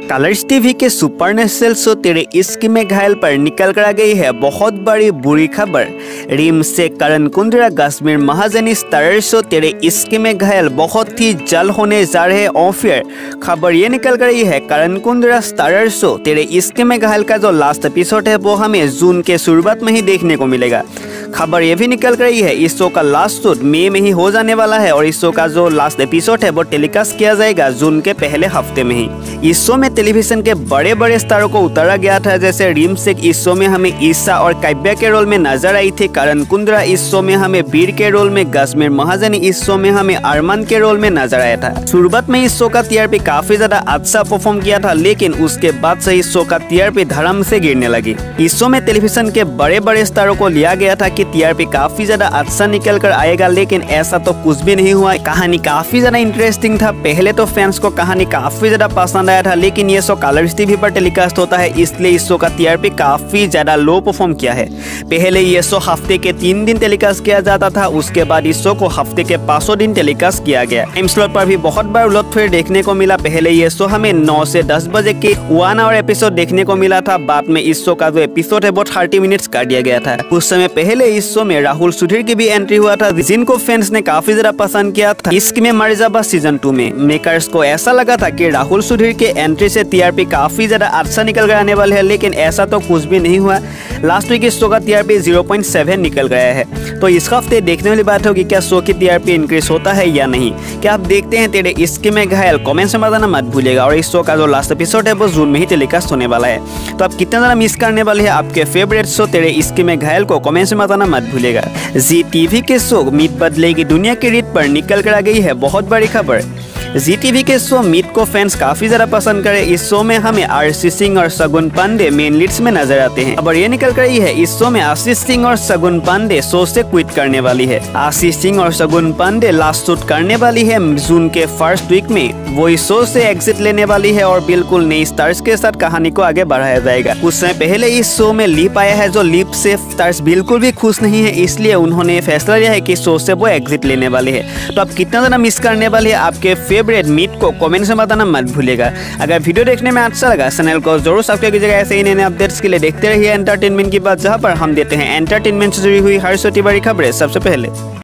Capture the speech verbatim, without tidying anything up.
Colours TV के supernatural show तेरे इश्क में घायल पर निकल कर आ गई है बहुत बड़ी बुरी खबर। रीम से करण कुंद्रा कश्मीर महाजनी स्टारर शो तेरे इश्क में घायल बहुत ही जल्द होने जा रहे ऑफ एयर। खबर ये निकल कर रही है करण कुंद्रा स्टारर शो तेरे इश्क में घायल का जो लास्ट एपिसोड है वो हमें जून के शुरुआत में ही देखने को मिलेगा। खबर ये भी निकल कर रही है इस शो का लास्ट शूट मई में ही हो जाने वाला है और इस शो का जो लास्ट एपिसोड है वो टेलीकास्ट किया जाएगा जून के पहले हफ्ते में ही। इस शो में टेलीविजन के बड़े बड़े स्टारों को उतारा गया था, जैसे रीम शेख इस शो में हमें ईसा और काव्या के रोल में नजर आई थी, करण कुंद्रा इस शो में हमें वीर के रोल में, कश्मीर महाजनी इस शो में हमें अरमान के रोल में नजर आया था। शुरुआत में इस शो का टीआरपी काफी ज्यादा अच्छा परफॉर्म किया था, लेकिन उसके बाद से इस शो का टीआरपी धड़म से गिरने लगी। इस शो में टेलीविजन के बड़े बड़े स्टारों को लिया गया था कि टीआरपी काफी ज्यादा अच्छा निकल कर आएगा, लेकिन ऐसा तो कुछ भी नहीं हुआ। कहानी काफी ज्यादा इंटरेस्टिंग था, पहले तो फैंस को कहानी काफी ज्यादा पसंद आया था, लेकिन ये शो कलर्स टीवी पर टेलीकास्ट होता है इसलिए इस शो का टीआरपी काफी ज्यादा लो परफॉर्म किया है। पहले ये शो हफ्ते के तीन दिन टेलीकास्ट किया जाता था, उसके बाद इस शो को हफ्ते के पांचों दिन टेलीकास्ट किया गया। टाइम स्लॉट पर भी बहुत बार उलटफेर देखने को मिला। पहले ये शो हमें नौ से दस बजे के वन आवर एपिसोड देखने को मिला था, बाद में इस शो का जो एपिसोड है वो थर्टी मिनट्स कर दिया गया था। कुछ समय पहले इस शो में राहुल सुधीर की भी एंट्री हुआ था, जिनको फैंस ने काफी ज्यादा पसंद किया था। इश्क में मर जाबा सीजन टू में मेकर्स को ऐसा लगा था कि राहुल सुधीर के एंट्री से टीआरपी काफी ज्यादा अच्छा निकल कर आने वाले है, लेकिन ऐसा तो कुछ भी नहीं हुआ। लास्ट वीक इस शो का टीआरपी ज़ीरो पॉइंट सेवन निकल गया है। तो इस हफ्ते देखने वाली बात होगी क्या शो की टीआरपी इंक्रीज होता है या नहीं। क्या आप देखते हैं तेरे इश्क में घायल, कमेंट्स में बताना मत भूलिएगा। और इस शो का जो लास्ट एपिसोड है वो जून में ही टेलीकास्ट होने वाला है। तो आप कितना ज्यादा मिस करने वाले हैं आपके फेवरेट शो तेरे इश्क में घायल को कमेंट्स में बताना मत भूलिएगा। जी टीवी के शो मीत बदलेगी दुनिया की रीत पर निकल कर आ गई है बहुत बड़ी खबर। जी टीवी के शो मीत को फैंस काफी ज्यादा पसंद करे। इस शो में हमें आशीष सिंह और शगुन पांडे मेन लीड्स में नजर आते हैं। खबर ये निकल कर रही है इस शो में आशीष सिंह और शगुन पांडे शो से क्विट करने वाली है। आशीष सिंह और शगुन पांडे लास्ट शूट करने वाली है जून के फर्स्ट वीक में। वो इस शो से एग्जिट लेने वाली है और बिल्कुल नई स्टार्स के साथ कहानी को आगे बढ़ाया जाएगा। कुछ समय पहले इस शो में लिप आया है, जो लिप से स्टार्स बिल्कुल भी खुश नहीं है, इसलिए उन्होंने फैसला लिया है कि शो से वो एग्जिट लेने वाले है। तो आप कितना ज्यादा मिस करने वाले हैं आपके फेवरेट मीट को कमेंट्स में बताना मत भूलिएगा। अगर वीडियो देखने में अच्छा लगा चैनल को जरूर सब्सक्राइब कीजिएगा। ऐसे ही नए नए अपडेट्स के लिए देखते रहिए एंटरटेनमेंट की बात, जहां पर हम देते हैं एंटरटेनमेंट से जुड़ी हुई हर छोटी बड़ी खबरें सबसे पहले।